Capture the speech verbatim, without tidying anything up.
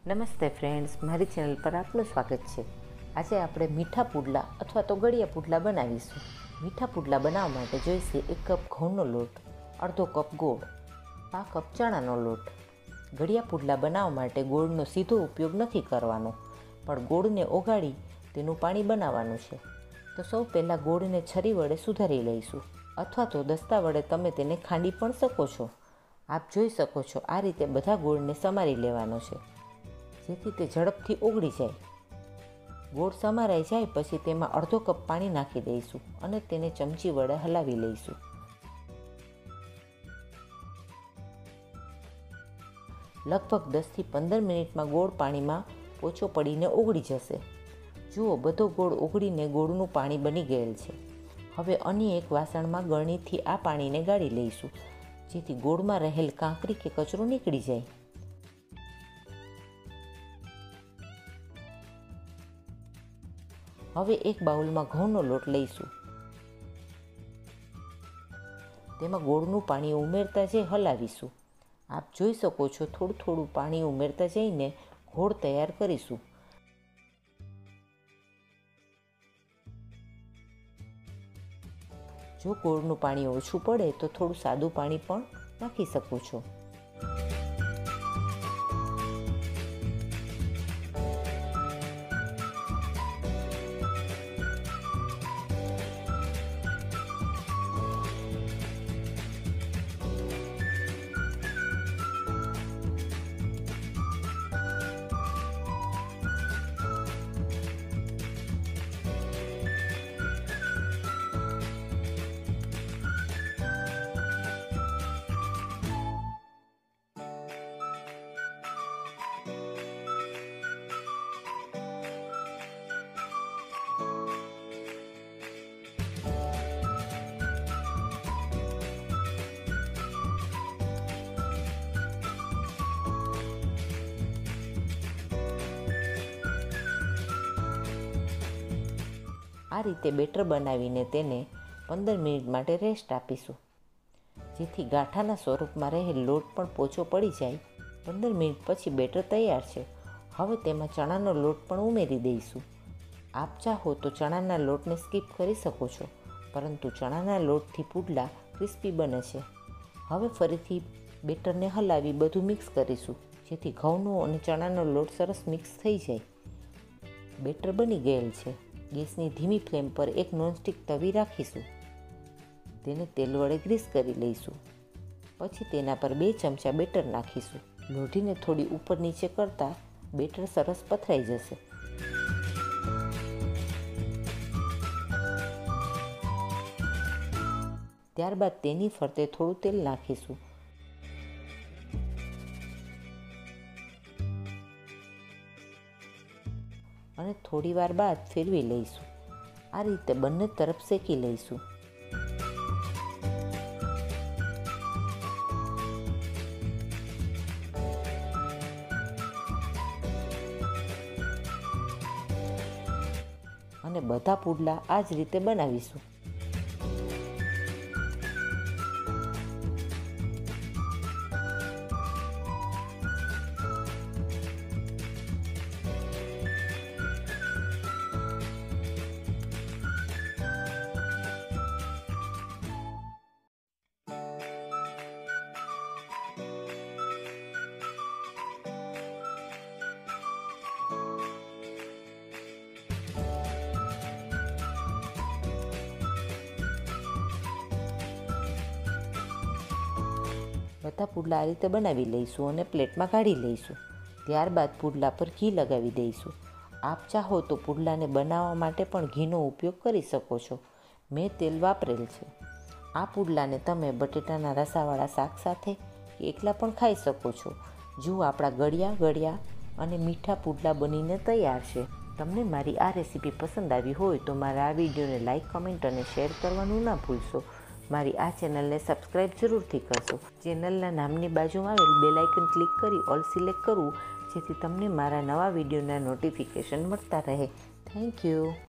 નમસ્તે ફ્રેન્ડ્સ, મારી ચેનલ પર આપનું સ્વાગત છે। આજે આપણે મીઠા પુડલા અથવા તો ગળિયા પુડલા બનાવીશું। મીઠા પુડલા બનાવવા માટે જોઈશે એક કપ ઘઉંનો લોટ, અડધો કપ ગોળ, પાંચ કપ ચણાનો લોટ। ગળિયા પુડલા બનાવવા માટે ગોળનો સીધો ઉપયોગ નથી કરવાનો, પણ ગોળને ઓગાળી તેનું પાણી બનાવવાનું છે। તો સૌ પહેલાં ગોળને છરી વડે સુધારી લઈશું, અથવા તો દસ્તા વડે તમે તેને ખાંડી પણ શકો છો। આપ જોઈ શકો છો આ રીતે બધા ગોળને સમારી લેવાનો છે, જેથી તે ઝડપથી ઓગળી જાય। ગોળ સમારાઈ જાય પછી તેમાં અડધો કપ પાણી નાખી દઈશું અને તેને ચમચી વડે હલાવી લઈશું। લગભગ દસથી પંદર મિનિટમાં ગોળ પાણીમાં પોચો પડીને ઓગળી જશે। જુઓ, બધો ગોળ ઓગળીને ગોળનું પાણી બની ગયેલ છે। હવે અન્ય એક વાસણમાં ગળણીથી આ પાણીને ગાળી લઈશું, જેથી ગોળમાં રહેલ કાંકરી કે કચરો નીકળી જાય। હવે એક બાઉલમાં ઘઉંનો લોટ લઈશું, તેમાં ગોળનું પાણી ઉમેરતા જઈ હલાવીશું। આપ જોઈ શકો છો થોડું થોડું પાણી ઉમેરતા જઈને ઘોળ તૈયાર કરીશું। જો ગોળનું પાણી ઓછું પડે તો થોડું સાદું પાણી પણ નાખી શકો છો। આ રીતે બેટર બનાવીને તેને પંદર મિનિટ માટે રેસ્ટ આપીશું, જેથી ગાંઠાના સ્વરૂપમાં રહેલ લોટ પણ પોચો પડી જાય। પંદર મિનિટ પછી બેટર તૈયાર છે। હવે તેમાં ચણાનો લોટ પણ ઉમેરી દઈશું। આપ ચાહો તો ચણાના લોટને સ્કીપ કરી શકો છો, પરંતુ ચણાના લોટથી પુડલા ક્રિસ્પી બને છે। હવે ફરીથી બેટરને હલાવી બધું મિક્સ કરીશું, જેથી ઘઉંનો અને ચણાનો લોટ સરસ મિક્સ થઈ જાય। બેટર બની ગયેલ છે। ગેસની ધીમી ફ્લેમ પર એક નોનસ્ટિક તવી રાખીશું, તેને તેલ વડે ગ્રીસ કરી લઈશું। પછી તેના પર બે ચમચા બેટર નાખીશું। લોઢીને થોડી ઉપર નીચે કરતાં બેટર સરસ પથરાઈ જશે। ત્યારબાદ તેની ફરતે થોડું તેલ નાખીશું અને થોડી વાર બાદ ફેરવી લઈશું। આ રીતે બંને તરફ શેકી લઈશું। અને બધા પુડલા આ જ રીતે બનાવીશું। બધા પુડલા આ રીતે બનાવી લઈશું અને પ્લેટમાં કાઢી લઈશું। ત્યારબાદ પુડલા પર ઘી લગાવી દઈશું। આપ ચાહો તો પુડલાને બનાવવા માટે પણ ઘીનો ઉપયોગ કરી શકો છો। મેં તેલ વાપરેલ છે। આ પુડલાને તમે બટેટાના રસાવાળા શાક સાથે કે એકલા પણ ખાઈ શકો છો। જો આપણા ગળિયા ગળિયા અને મીઠા પુડલા બનીને તૈયાર છે। તમને મારી આ રેસીપી પસંદ આવી હોય તો મારા આ વિડીયોને લાઇક, કમેન્ટ અને શેર કરવાનું ના ભૂલશો। મારી આ ચેનલને સબસ્ક્રાઈબ જરૂરથી કરશો। ચેનલના નામની બાજુમાં આવેલ બેલ આઇકન ક્લિક કરી ઓલ સિલેક્ટ કરવું, જેથી તમને મારા નવા વિડીયોના નોટિફિકેશન મળતા રહે। Thank you.